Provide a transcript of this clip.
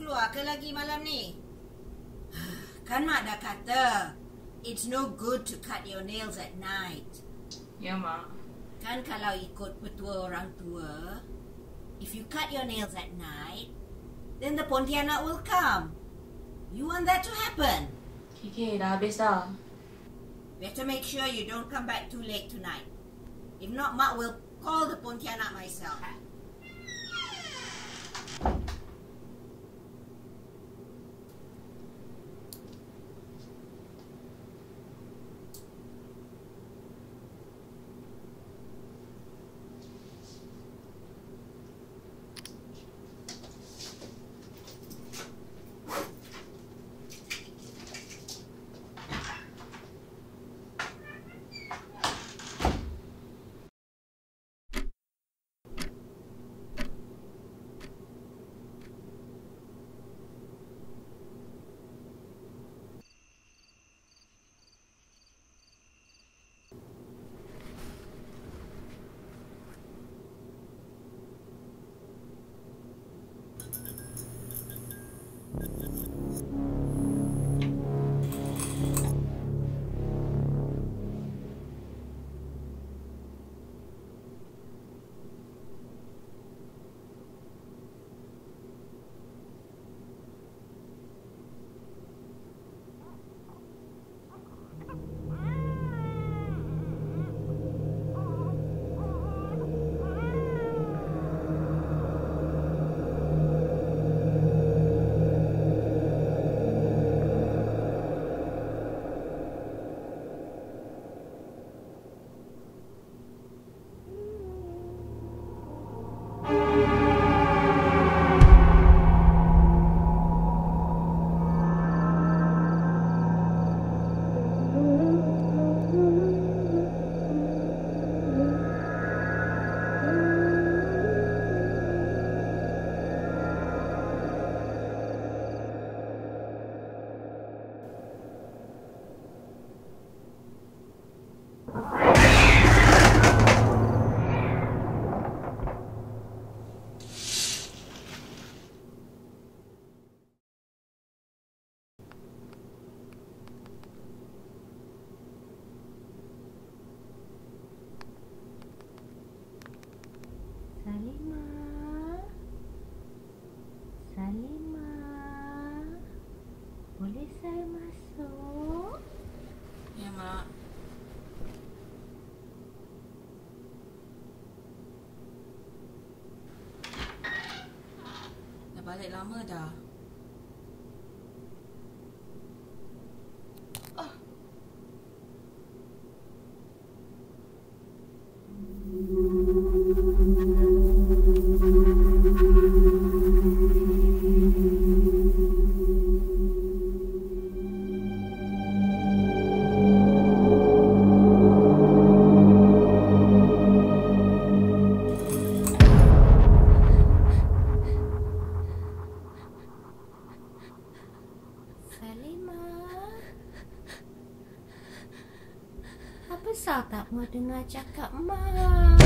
keluar ke lagi malam ni? Kan Mak dah kata, it's no good to cut your nails at night. Ya, Mak. Kan kalau ikut petua orang tua, if you cut your nails at night, then the Pontianak will come. You want that to happen? Okay, dah habis dah. Better make sure you don't come back too late tonight. If not, Mak will call the Pontianak myself. Salimah, boleh saya masuk? Ya, Mak. Dah balik lama dah. Salimah, apa sal tak mau dengar cakap Mak?